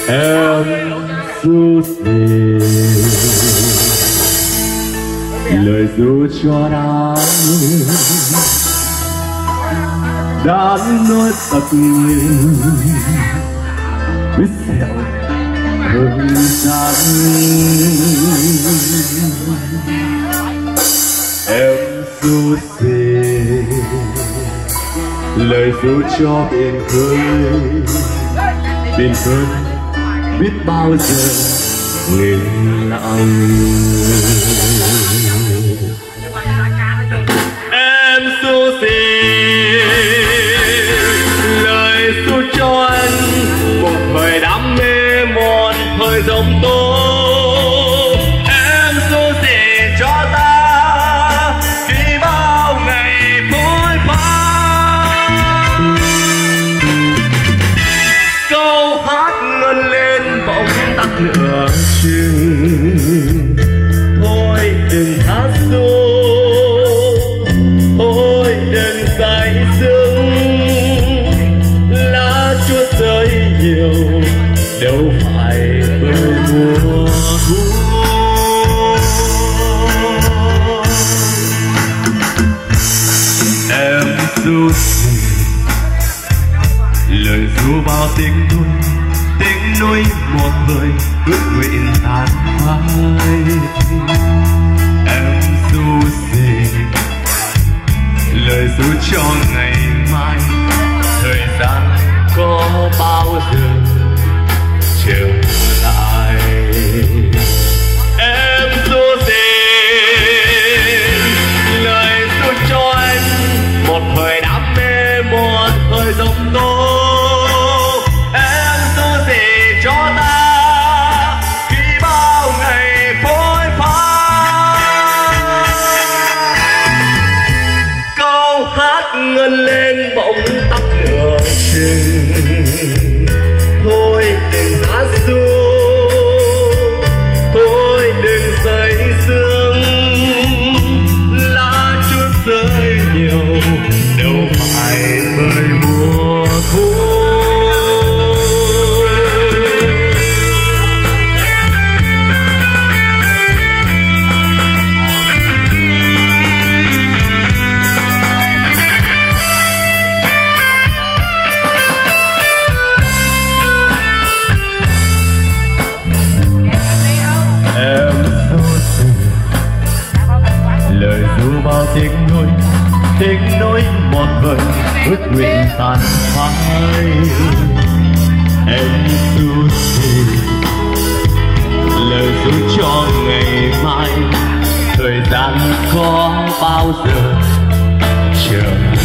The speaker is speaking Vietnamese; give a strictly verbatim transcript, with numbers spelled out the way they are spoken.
em ru gì lời ru cho nắng đã nói tật nguyền biết sẹo thời gian em ru gì lời ru cho biển khơi biển khơi biết bao giờ nghẹn lặng em ru gì lời ru cho anh một thời đam mê một thời giông tố em ru gì cho ta khi bao ngày phôi pha câu hát ngân lên bỗng tắt nửa chừng thôi đừng hát ru thôi đừng say sương lá chúa rơi nhiều đâu phải bởi mùa thu em ru gì lời ru bao tiếng nuôi tiếng nuôi một người ước nguyện tàn phai em ru gì lời ru cho ngày mai thời gian có bao giờ trở lại em ru gì lời ru cho anh một thời đam mê một thời giông tố em ru gì cho ta khi bao ngày phôi pha câu hát ngân lên bỗng tắt nửa chừng thôi đừng hát ru thôi đừng say sương lá chút rơi nhiều đâu phải bởi mùa thu lời ru bao tiếng nuôi tiếng nói một vời ước nguyện tàn phai em ru gì lời ru cho ngày mai thời gian có bao giờ chờ